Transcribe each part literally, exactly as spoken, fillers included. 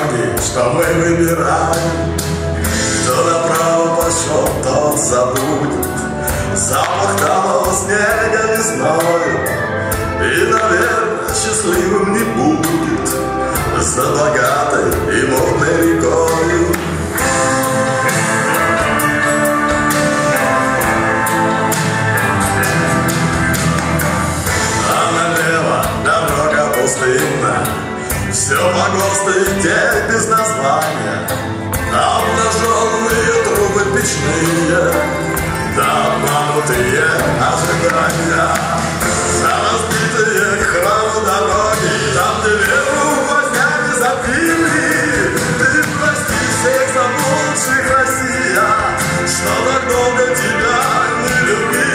дороги, что мы выбираем. Кто направо пошел, тот забудет запах талого снега весною, и, наверное, счастливым не будет за богатой и модной рекою. А налево дорога пустынна, все погосты и те без названия, обнаженные трубы печные, да обманутые ожидания, за разбитые храмы дороги, там, где веру гвоздями забили. Ты прости всех заблудших, Россия, что так долго тебя не любили.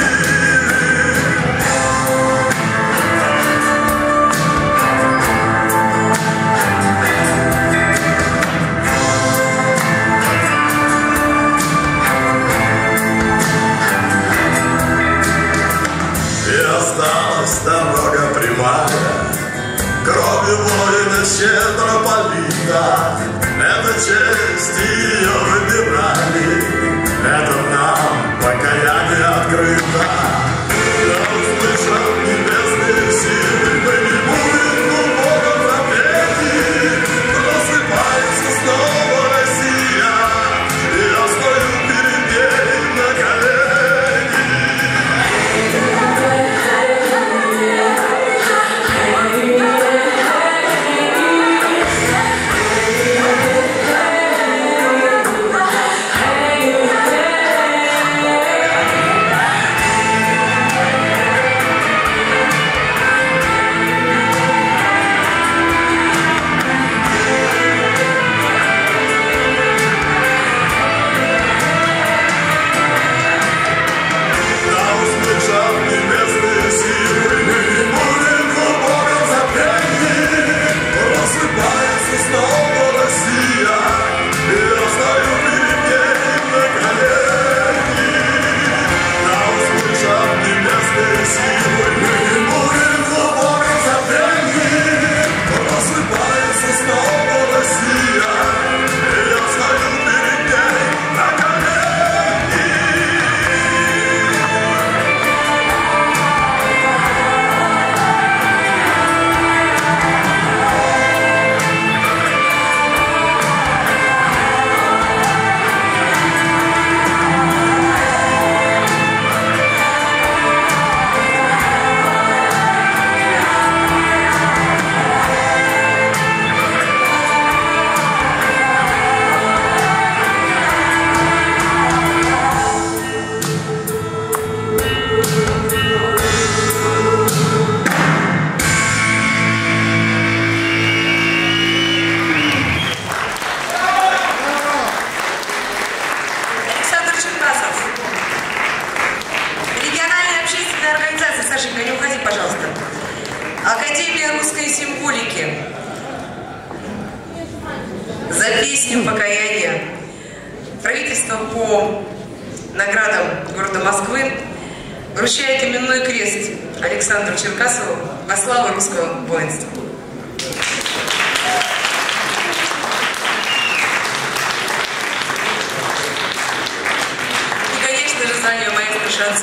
Дорога прямая, кровью воина щедро полита. Это честь, ее выбирали, это нам покаяние открыто. Да услышав небесные силы, мы не будем глубоко в запрете. Просыпается снова Россия, я стою перед ней на колени. Вручает именной крест Александру Черкасову во славу русского воинства. И, конечно же, звание маэстро шансона.